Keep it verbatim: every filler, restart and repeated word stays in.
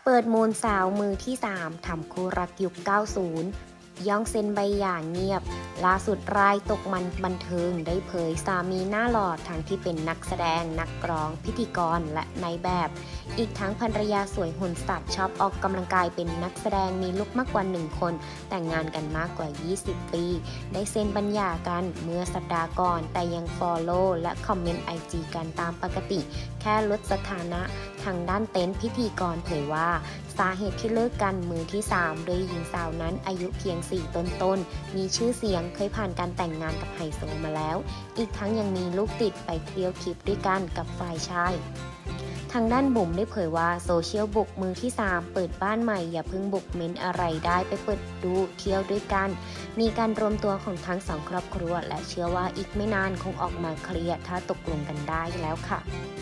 เปิดมูลสาวมือที่สามทำคู่รักยุค เก้าสิบ ย่องเซ็นใบหย่าเงียบล่าสุดรายตกมันบันเทิงได้เผยสามีหน้าหล่อทั้งที่เป็นนักแสดงนักร้องพิธีกรและนายแบบ อีกทั้งภรรยาสวยหุ่นสับชอบออกกำลังกายเป็นนักแสดงมีลูกมากกว่าหนึ่งคนแต่งงานกันมากกว่า ยี่สิบ ปีได้เซ็นบัญญากันเมื่อสัปดาห์ก่อนแต่ยังฟอลโล่และคอมเมนต์ไอจีกันตามปกติแค่ลดสถานะทางด้านเต็นท์พิธีกรเผยว่าสาเหตุที่เลิกกันมือที่สามโดยหญิงสาวนั้นอายุเพียงสี่ต้นๆมีชื่อเสียงเคยผ่านการแต่งงานกับไฮโซมาแล้วอีกทั้งยังมีลูกติดไปเที่ยวทริปด้วยกันกับฝ่ายชายทางด้านบุ๋มได้เผยว่าโซเชียลบุกมือที่สามเปิดบ้านใหม่อย่าเพิ่งบุกเม้นอะไรได้ไปเปิดดูเที่ยวด้วยกันมีการรวมตัวของทั้งสองครอบครัวและเชื่อว่าอีกไม่นานคงออกมาเคลียร์ถ้าตกลงกันได้แล้วค่ะ